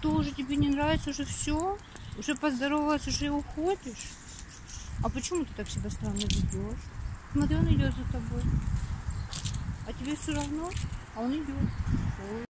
что, уже тебе не нравится, уже все? Уже поздоровалась, уже уходишь? А почему ты так себя странно ведешь? Смотри, он идет за тобой. А тебе все равно? А он идет.